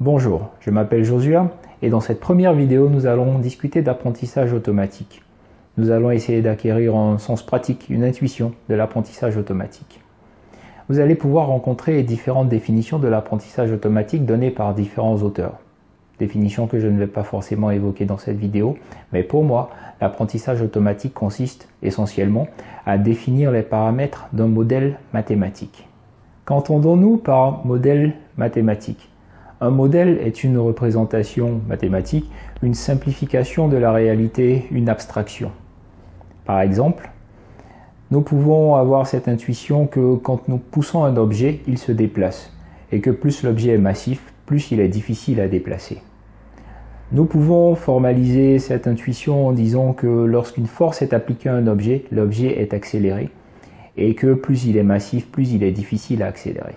Bonjour, je m'appelle Josua et dans cette première vidéo, nous allons discuter d'apprentissage automatique. Nous allons essayer d'acquérir un sens pratique, une intuition de l'apprentissage automatique. Vous allez pouvoir rencontrer différentes définitions de l'apprentissage automatique données par différents auteurs. Définitions que je ne vais pas forcément évoquer dans cette vidéo, mais pour moi, l'apprentissage automatique consiste essentiellement à définir les paramètres d'un modèle mathématique. Qu'entendons-nous par modèle mathématique ? Un modèle est une représentation mathématique, une simplification de la réalité, une abstraction. Par exemple, nous pouvons avoir cette intuition que quand nous poussons un objet, il se déplace, et que plus l'objet est massif, plus il est difficile à déplacer. Nous pouvons formaliser cette intuition en disant que lorsqu'une force est appliquée à un objet, l'objet est accéléré, et que plus il est massif, plus il est difficile à accélérer.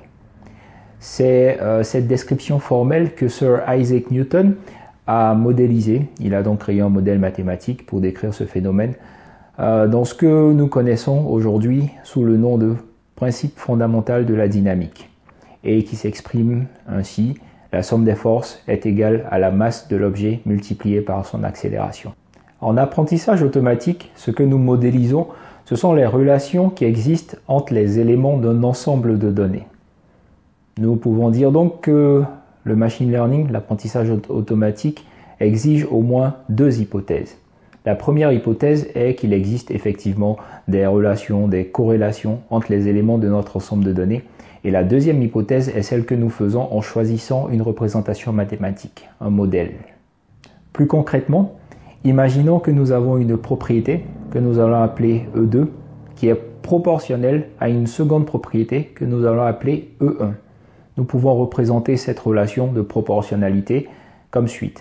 C'est cette description formelle que Sir Isaac Newton a modélisée. Il a donc créé un modèle mathématique pour décrire ce phénomène dans ce que nous connaissons aujourd'hui sous le nom de principe fondamental de la dynamique et qui s'exprime ainsi: la somme des forces est égale à la masse de l'objet multipliée par son accélération. En apprentissage automatique, ce que nous modélisons, ce sont les relations qui existent entre les éléments d'un ensemble de données. Nous pouvons dire donc que le machine learning, l'apprentissage automatique, exige au moins deux hypothèses. La première hypothèse est qu'il existe effectivement des relations, des corrélations entre les éléments de notre ensemble de données. Et la deuxième hypothèse est celle que nous faisons en choisissant une représentation mathématique, un modèle. Plus concrètement, imaginons que nous avons une propriété que nous allons appeler E2, qui est proportionnelle à une seconde propriété que nous allons appeler E1. Nous pouvons représenter cette relation de proportionnalité comme suit,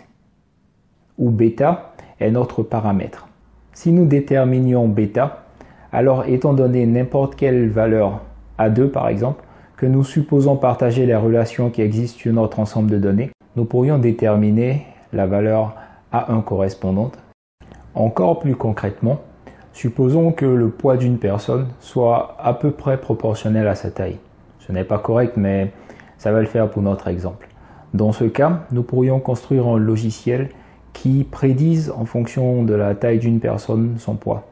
où bêta est notre paramètre. Si nous déterminions bêta, alors étant donné n'importe quelle valeur A2 par exemple, que nous supposons partager les relations qui existent sur notre ensemble de données, nous pourrions déterminer la valeur A1 correspondante. Encore plus concrètement, supposons que le poids d'une personne soit à peu près proportionnel à sa taille. Ce n'est pas correct, mais ça va le faire pour notre exemple. Dans ce cas, nous pourrions construire un logiciel qui prédise en fonction de la taille d'une personne son poids.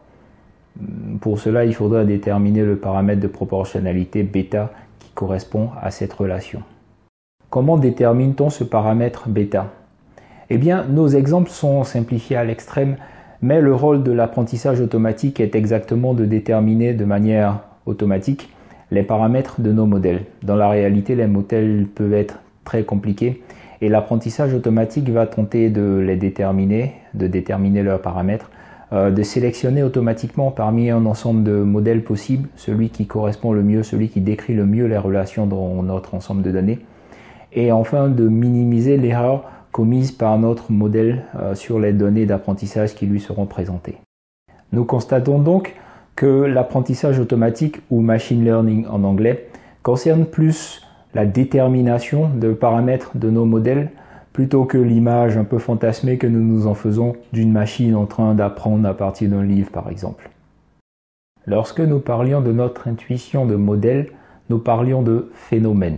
Pour cela, il faudra déterminer le paramètre de proportionnalité bêta qui correspond à cette relation. Comment détermine-t-on ce paramètre bêta ? Eh bien, nos exemples sont simplifiés à l'extrême, mais le rôle de l'apprentissage automatique est exactement de déterminer de manière automatique les paramètres de nos modèles. Dans la réalité, les modèles peuvent être très compliqués et l'apprentissage automatique va tenter de les déterminer, de déterminer leurs paramètres, de sélectionner automatiquement parmi un ensemble de modèles possibles celui qui correspond le mieux, celui qui décrit le mieux les relations dans notre ensemble de données, et enfin de minimiser l'erreur commise par notre modèle sur les données d'apprentissage qui lui seront présentées. Nous constatons donc que l'apprentissage automatique, ou machine learning en anglais, concerne plus la détermination de paramètres de nos modèles plutôt que l'image un peu fantasmée que nous nous en faisons d'une machine en train d'apprendre à partir d'un livre par exemple. Lorsque nous parlions de notre intuition de modèle, nous parlions de phénomènes.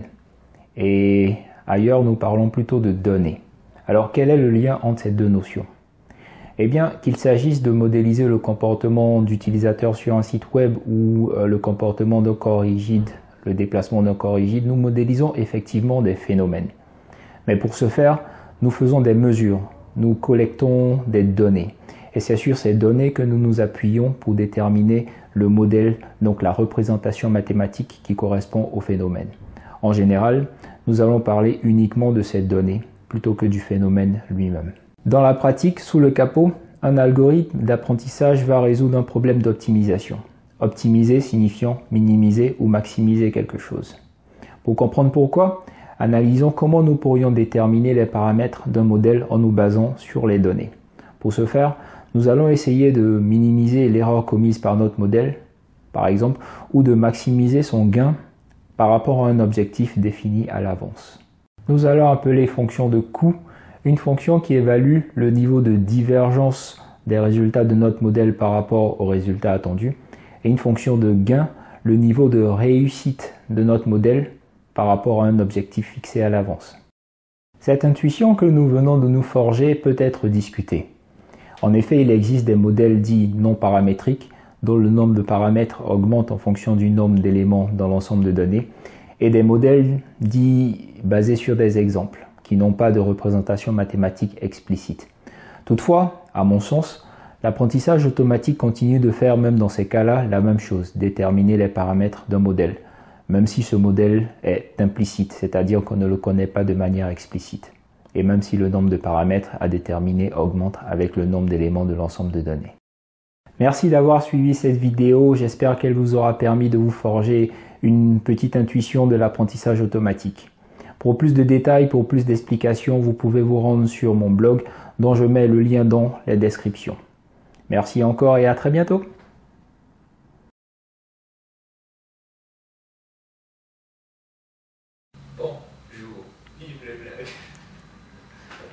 Et ailleurs, nous parlons plutôt de données. Alors quel est le lien entre ces deux notions ? Eh bien, qu'il s'agisse de modéliser le comportement d'utilisateur sur un site web ou le comportement d'un corps rigide, le déplacement d'un corps rigide, nous modélisons effectivement des phénomènes. Mais pour ce faire, nous faisons des mesures, nous collectons des données. Et c'est sur ces données que nous nous appuyons pour déterminer le modèle, donc la représentation mathématique qui correspond au phénomène. En général, nous allons parler uniquement de ces données plutôt que du phénomène lui-même. Dans la pratique, sous le capot, un algorithme d'apprentissage va résoudre un problème d'optimisation. Optimiser signifiant minimiser ou maximiser quelque chose. Pour comprendre pourquoi, analysons comment nous pourrions déterminer les paramètres d'un modèle en nous basant sur les données. Pour ce faire, nous allons essayer de minimiser l'erreur commise par notre modèle, par exemple, ou de maximiser son gain par rapport à un objectif défini à l'avance. Nous allons appeler fonction de coût une fonction qui évalue le niveau de divergence des résultats de notre modèle par rapport aux résultats attendus, et une fonction de gain, le niveau de réussite de notre modèle par rapport à un objectif fixé à l'avance. Cette intuition que nous venons de nous forger peut être discutée. En effet, il existe des modèles dits non paramétriques, dont le nombre de paramètres augmente en fonction du nombre d'éléments dans l'ensemble de données, et des modèles dits basés sur des exemples, qui n'ont pas de représentation mathématique explicite. Toutefois, à mon sens, l'apprentissage automatique continue de faire même dans ces cas-là la même chose, déterminer les paramètres d'un modèle, même si ce modèle est implicite, c'est-à-dire qu'on ne le connaît pas de manière explicite, et même si le nombre de paramètres à déterminer augmente avec le nombre d'éléments de l'ensemble de données. Merci d'avoir suivi cette vidéo, j'espère qu'elle vous aura permis de vous forger une petite intuition de l'apprentissage automatique. Pour plus de détails, pour plus d'explications, vous pouvez vous rendre sur mon blog dont je mets le lien dans la description. Merci encore et à très bientôt.